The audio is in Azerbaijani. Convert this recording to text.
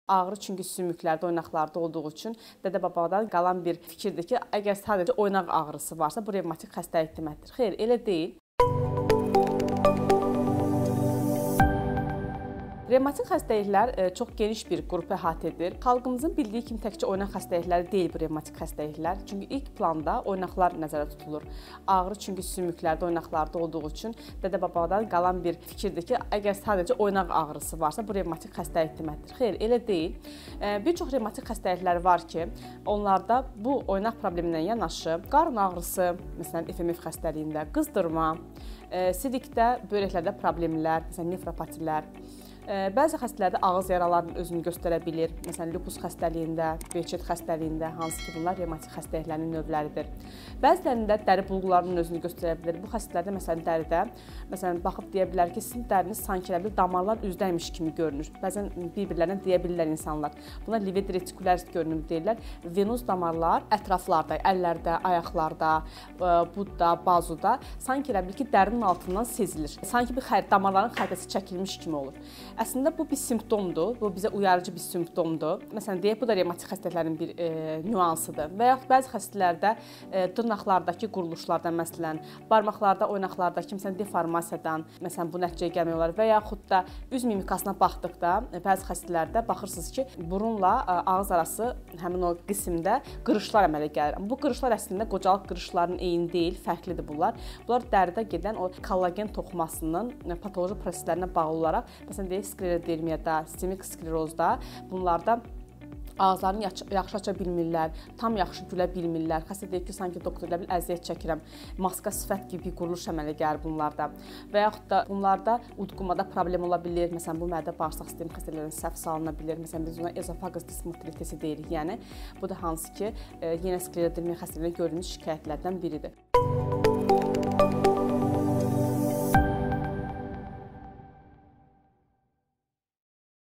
Ağrı çünki sümüklərdə, oynaqlarda olduğu üçün dədə-babadan qalan bir fikirdir ki, əgər sadəcə oynaq ağrısı varsa, bu revmatik xəstəlik deməkdir. Xeyr, elə deyil. Revmatik xəstəliklər çox geniş bir qrupu əhatə edir. Xalqımızın bildiyi kimi təkcə oynaq xəstəlikləri deyil bu revmatik xəstəliklər. Çünki ilk planda oynaqlar nəzərdə tutulur. Ağrı çünki sümüklərdə, oynaqlarda olduğu üçün dədə-babadan qalan bir fikirdir ki, əgər sadəcə oynaq ağrısı varsa, bu revmatik xəstəlik deməkdir. Xeyr, elə deyil. Bir çox revmatik xəstəliklər var ki, onlarda bu oynaq problemindən yanaşı qarın ağrısı, məsələn, FMF xəstəliyində, qızdırma, sidikdə, böyrəklərdə problemlər, məsələn, nefropatilər, bəzi xəstələrdə ağız yaralarının özünü göstərə bilir. Məsələn, lupus xəstəliyində, Behçet xəstəliyində, hansı ki, bunlar revmatik xəstəliklərin növləridir. Bəzilərində dəri bulğularının özünü göstərə bilir. Bu xəstələrdə, məsələn, dəridə, məsələn, baxıb deyə bilər ki, sizin dəriniz sanki elə bir damarlar üzdəymiş kimi görünür. Bəzən bir-birlərinə deyə bilirlər insanlar. Buna livid retikulər görünümü deyirlər. Venöz damarlar ətraflarda, əllərdə, ayaqlarda, budda, bazuda sanki elə bil ki, dərinin altından sezilir. Sanki bir damarların xəritəsi çəkilmiş kimi olur. Əslində bu bir simptomdur, bu bizə uyarıcı bir simptomdur. Məsələn, deyək, bu da revmatik xəstəliklərin bir nüansıdır. Və yaxud bəzi xəstələrdə dırnaqlardakı quruluşlardan, məsələn, barmaqlarda, oynaqlardakı məsələn, deformasiyadan, məsələn, bu nəticəyə gəlmək olar və yaxud da üz mimikasına baxdıqda bəzi xəstələrdə baxırsınız ki, burunla ağız arası həmin o qismdə qırışlar əmələ gəlir. Bu qırışlar əslində qocalıq qırışlarının eyni deyil, fərqlidir bunlar. Bunlar dəridə gedən o kollagen toxumasının patoloji proseslərinə bağlı olaraq, məsələn, deyək, sklerodermiyada, sistemik sklerozda bunlarda ağızlarını yaxşı aça bilmirlər, tam yaxşı gülə bilmirlər. Xəstə deyir ki, sanki doktor elə bil əziyyət çəkirəm. Maska sifət kimi quruluş əmələ gəlir bunlarda. Və yaxud da bunlarda udqumada problem ola bilir. Məsələn, bu mədə bağırsaq sistemi xəstəliklərinin səhv salına bilir. Məsələn, biz ona ezofagus dismotilitesi deyirik. Yəni bu da hansı ki, yenə sklerodermiya xəstəliyində gördüyümüz şikayətlərdən biridir.